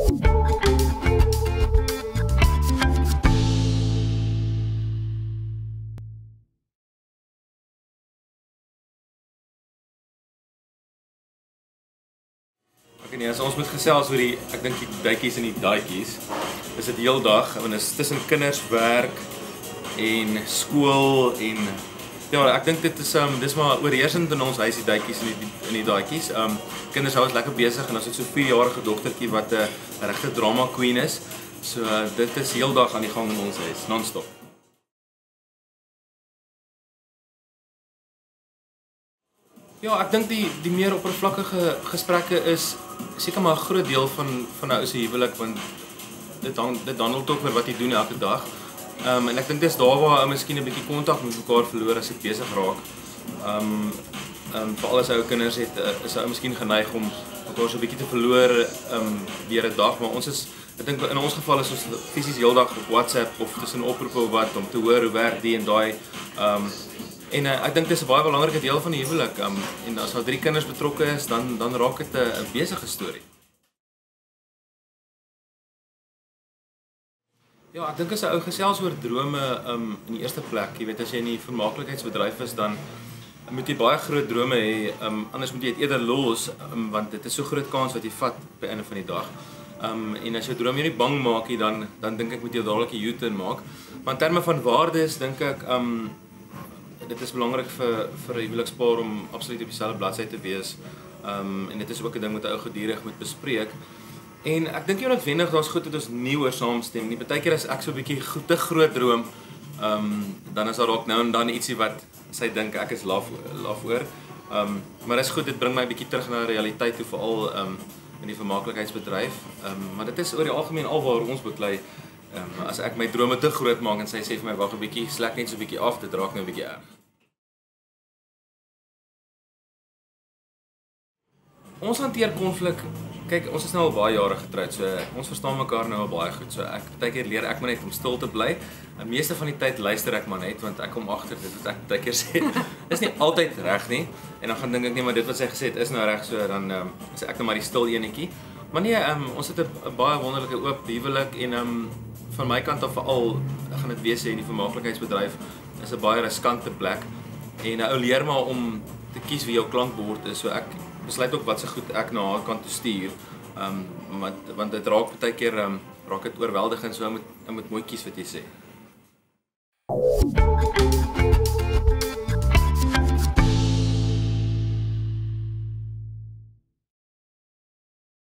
Okay, nee, as ons moet gesels oor die, ek dink die duitjies en die daadjies, is dit heel dag, want is tussen kinders, werk en skool en ja, ek dink dit is dis maar oorheersend in ons huis die duitjies en die daadjies. Kinders hou ons lekker besig en ons het so 4-jarige dogtertjie wat 'n regte drama queen is. So dit is heel dag aan die gang in ons huis, non-stop. Ja, ek dink die meer oppervlakkige gesprekke is seker maar 'n groot deel van 'n ou se huwelik, want dit handel ook oor wat jy doen elke dag. En ek dink dis daar waar ou miskien 'n bietjie kontak met mekaar verloor as dit besig raak. Vir alles ou kinders het is ou miskien geneig om mekaar so 'n bietjie te verloor deur 'n dag, maar ek dink in ons geval is ons fisies heeldag op WhatsApp of tussen oproepe of wat om te hoor hoe werk die en daai. En ek dink dis 'n baie belangrike deel van die huwelik. En as daar 3 kinders betrokke is, dan raak dit 'n besige storie. Ja, ek dink as 'n ou gesels oor drome in die eerste plek, jy weet as jy in die vermaaklikheidsbedryf is, dan moet jy baie groot drome hê, anders moet jy dit eerder los, want dit is so groot kans wat jy vat by einde van die dag. En as jou droom jou nie bang maak nie, dan dink ek moet jy dadelik 'n U-turn maak. Maar in terme van waardes dink ek dit is belangrik vir 'n huwelikspaar om absoluut op dieselfde bladsy te wees. En dit is ook 'n ding wat 'n ou gedurig moet bespreek. En ek dink jy noodwendig daar's goed dat ons nie oor saamstem nie. Partykeer as ek so 'n bietjie te groot droom, dan is daar dalk nou en dan ietsie wat sy dink ek is laf oor. Maar dit is goed, dit bring my 'n bietjie terug na realiteit toe, veral in die vermaaklikheidsbedryf. Maar dit is oor die algemeen alwaar ons beklei. As ek my drome te groot maak en sy sê vir my wag 'n bietjie, slek net so 'n bietjie af, dit raak nou 'n bietjie erg. Ons hanteer konflik. Kyk, ons is nou al baie jare getroud, so ons verstaan mekaar nou al baie goed. So partykeer leer ek maar net om stil te bly. Die meeste van die tyd luister ek maar net, want ek kom agter dit wat ek partykeer sê is nie altyd reg nie. En dan gaan dink ek nie maar dit wat sy gesê het is nou reg, so dan is ek nou maar die stil enetjie. Maar nee, ons het 'n baie wonderlike oop huwelik en van my kant af veral gaan dit wees in die vermaaklikheidsbedryf is 'n baie riskante plek. En ou leer maar om te kies wie jou klankbord is. So ek besluit ook wat se goed ek na haar kant toe stuur. Want dit raak partykeer raak dit oorweldigend, so jy moet mooi kies wat jy sê.